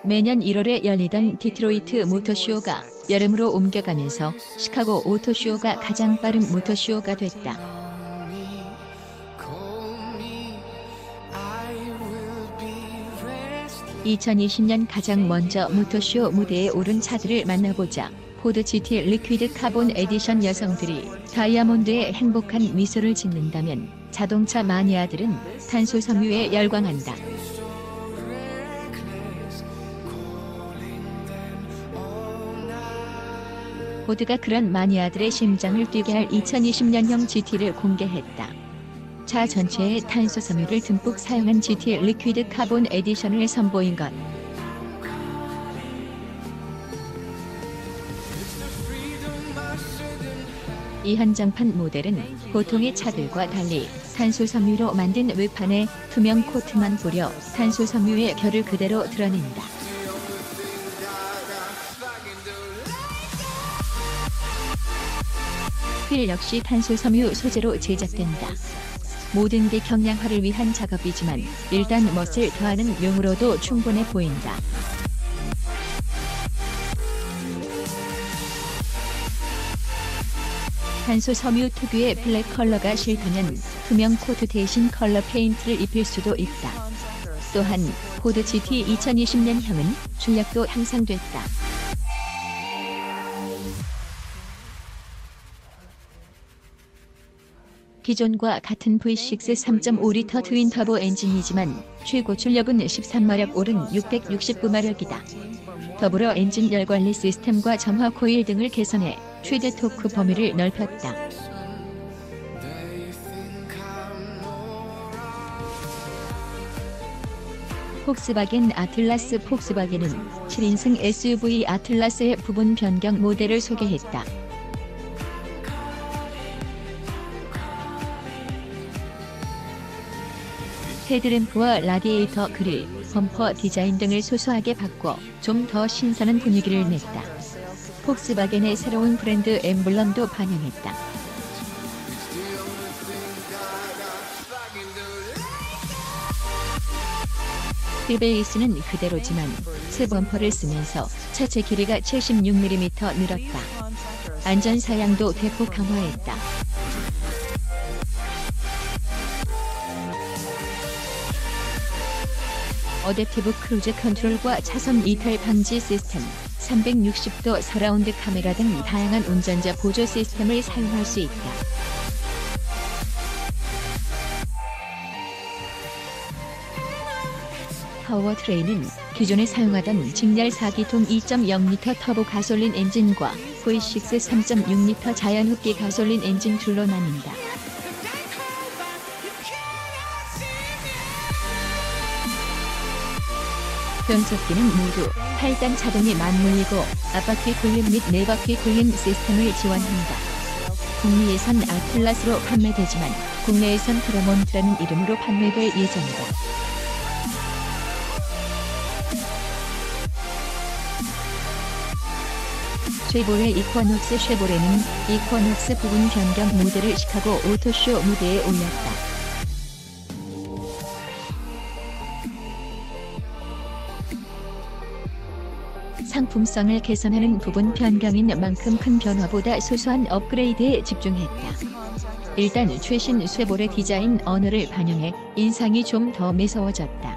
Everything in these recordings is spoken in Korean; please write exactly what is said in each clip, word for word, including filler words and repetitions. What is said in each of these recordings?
매년 일월에 열리던 디트로이트 모터쇼가 여름으로 옮겨가면서 시카고 오토쇼가 가장 빠른 모터쇼가 됐다. 이천이십 년 가장 먼저 모터쇼 무대에 오른 차들을 만나보자. 포드 지티 리퀴드 카본 에디션. 여성들이 다이아몬드에 행복한 미소를 짓는다면 자동차 마니아들은 탄소 섬유에 열광한다. 포드가 그런 마니아들의 심장을 뛰게 할 이천이십 년형 지티를 공개했다. 차 전체에 탄소 섬유를 듬뿍 사용한 지티 리퀴드 카본 에디션을 선보인 것. 이 한정판 모델은 보통의 차들과 달리 탄소 섬유로 만든 외판에 투명 코트만 뿌려 탄소 섬유의 결을 그대로 드러낸다. 휠 역시 탄소 섬유 소재로 제작된다. 모든 게 경량화를 위한 작업이지만 일단 멋을 더하는 용으로도 충분해 보인다. 탄소 섬유 특유의 블랙 컬러가 싫다면 투명 코트 대신 컬러 페인트를 입힐 수도 있다. 또한 포드 지티 이천이십 년형은 출력도 향상됐다. 기존과 같은 브이 식스 삼 점 오 리터 트윈 터보 엔진이지만 최고 출력은 십삼 마력 오른 육백육십구 마력이다. 더불어 엔진 열 관리 시스템과 점화 코일 등을 개선해 최대 토크 범위를 넓혔다. 폭스바겐 아틀라스. 폭스바겐은 칠 인승 에스유브이 아틀라스의 부분 변경 모델을 소개했다. 헤드램프와 라디에이터 그릴, 범퍼 디자인 등을 소소하게 바꿔 좀 더 신선한 분위기를 냈다. 폭스바겐의 새로운 브랜드 엠블럼도 반영했다. 휠베이스는 그대로지만 새 범퍼를 쓰면서 차체 길이가 칠십육 밀리미터 늘었다. 안전 사양도 대폭 강화했다. 어댑티브 크루즈 컨트롤과 차선 이탈 방지 시스템, 삼백육십 도 서라운드 카메라 등 다양한 운전자 보조 시스템을 사용할 수 있다. 파워트레인은 기존에 사용하던 직렬 사 기통 이 점 영 리터 터보 가솔린 엔진과 브이 식스 삼 점 육 리터 자연흡기 가솔린 엔진 둘로 나뉜다. 변속기는 모두 팔 단 자동에 맞물리고 앞바퀴 굴림 및 네 바퀴 굴림 시스템을 지원한다. 북미에선 아틀라스로 판매되지만 국내에선 트레몬트라는 이름으로 판매될 예정이다. 쉐보레 이쿼녹스. 쉐보레는 이쿼녹스 부분 변경 모델을 시카고 오토쇼 무대에 올렸다. 상품성을 개선하는 부분 변경인 만큼 큰 변화보다 소소한 업그레이드에 집중했다. 일단 최신 쉐보레 디자인 언어를 반영해 인상이 좀 더 매서워졌다.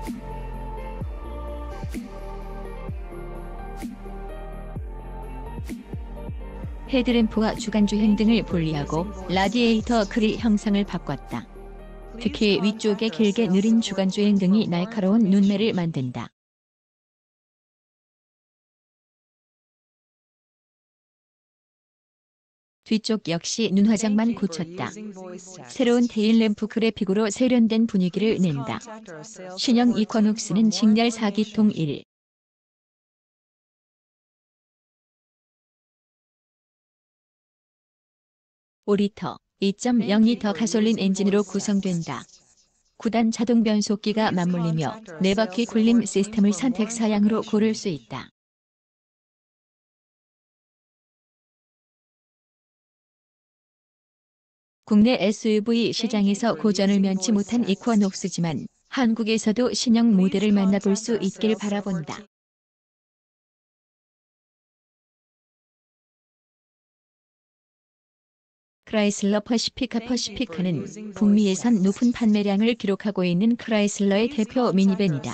헤드램프와 주간주행 등을 분리하고 라디에이터 그릴 형상을 바꿨다. 특히 위쪽에 길게 느린 주간주행 등이 날카로운 눈매를 만든다. 뒤쪽 역시 눈화장만 고쳤다. 새로운 테일램프 그래픽으로 세련된 분위기를 낸다. 신형 이쿼녹스는 직렬 사 기통 일 점 오 리터, 이 점 영 리터 가솔린 엔진으로 구성된다. 구 단 자동 변속기가 맞물리며 네 바퀴 굴림 시스템을 선택 사양으로 고를 수 있다. 국내 에스유브이 시장에서 고전을 면치 못한 이쿼녹스지만 한국에서도 신형 모델을 만나볼 수 있길 바라본다. 크라이슬러 퍼시피카. 퍼시피카는 북미에선 높은 판매량을 기록하고 있는 크라이슬러의 대표 미니밴이다.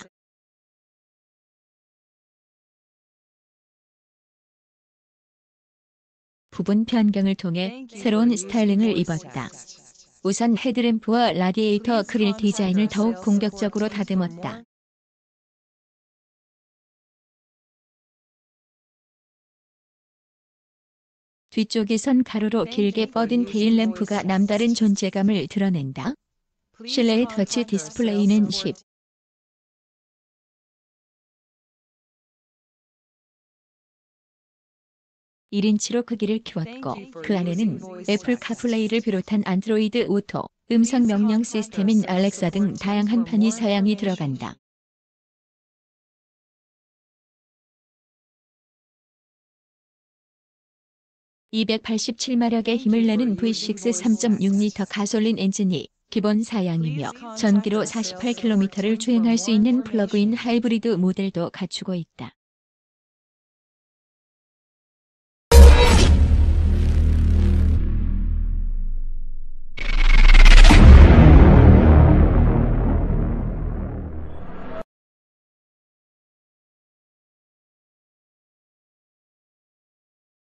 부분 변경을 통해 새로운 스타일링을 입었다. 우선 헤드램프와 라디에이터 그릴 디자인을 더욱 공격적으로 다듬었다. 뒤쪽에선 가로로 길게 뻗은 테일 램프가 남다른 존재감을 드러낸다. 실내의 터치 디스플레이는 십 일 인치로 크기를 키웠고 그 안에는 애플 카플레이를 비롯한 안드로이드 오토, 음성 명령 시스템인 알렉사 등 다양한 편의 사양이 들어간다. 이백팔십칠 마력의 힘을 내는 브이 식스 삼 점 육 리터 가솔린 엔진이 기본 사양이며 전기로 사십팔 킬로미터를 주행할 수 있는 플러그인 하이브리드 모델도 갖추고 있다.